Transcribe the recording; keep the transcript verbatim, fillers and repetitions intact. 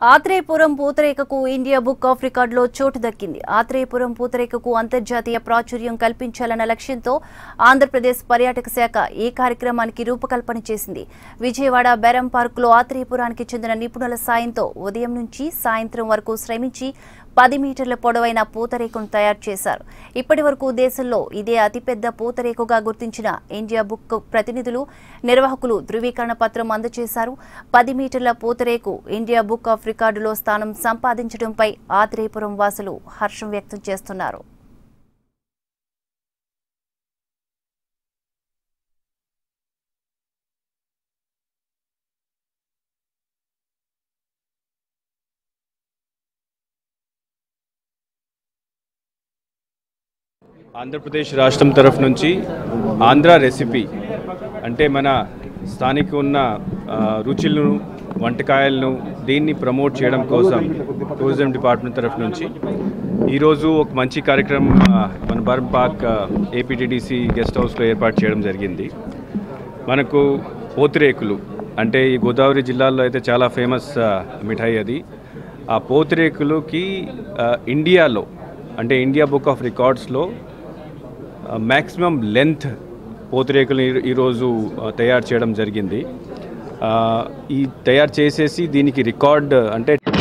ఆత్రేయపురం పూతరేకకు India book of రికార్డులో చోటు దక్కింది. ఆత్రేయపురం పూతరేకకు అంతర్జాతీయ ప్రాచుర్యం కల్పించాలన్న లక్ష్యంతో ఆంధ్రప్రదేశ్ పర్యాటక శాఖ ఈ కార్యక్రమానికి రూపకల్పన చేసింది. విజయవాడ బెరం పార్కులో ఆత్రేయపురానికి చెందిన నిపుణుల సాయంతో ఉదయం నుంచి సాయంత్రం వరకు శ్రమించి పది మీటర్ల పొడవైన పూతరేకును తయారు చేశారు. ఇప్పటి వరకు దేశంలో ఇదే అతిపెద్ద పూతరేకుగా గుర్తించిన ఇండియా బుక్ ప్రతినిధులు, నిర్వాహకులు ధృవీకరణ పత్రం అందజేశారు. పది మీటర్ల పూతరేకు ఇండియా బుక్ ఆఫ్ రికార్డులో స్థానం సంపాదించడంపై ఆత్రేయపురం వాసులు హర్షం వ్యక్తం చేస్తున్నారు. ఆంధ్రప్రదేశ్ రాష్ట్రం తరఫు నుంచి ఆంధ్ర రెసిపీ అంటే మన స్థానిక ఉన్న రుచులను, వంటకాయలను దీన్ని ప్రమోట్ చేయడం కోసం టూరిజం డిపార్ట్మెంట్ తరఫు నుంచి ఈరోజు ఒక మంచి కార్యక్రమం మన బెరం పార్క్ ఏపీటీడీసీ గెస్ట్ హౌస్లో ఏర్పాటు చేయడం జరిగింది. మనకు పూతరేకులు అంటే ఈ గోదావరి జిల్లాలో అయితే చాలా ఫేమస్ మిఠాయి అది. ఆ పూతరేకులకి ఇండియాలో అంటే ఇండియా బుక్ ఆఫ్ రికార్డ్స్లో మ్యాక్సిమం లెంత్ పూతరేకులు ఈరోజు తయారు చేయడం జరిగింది. ఈ తయారు చేసేసి దీనికి రికార్డ్ అంటే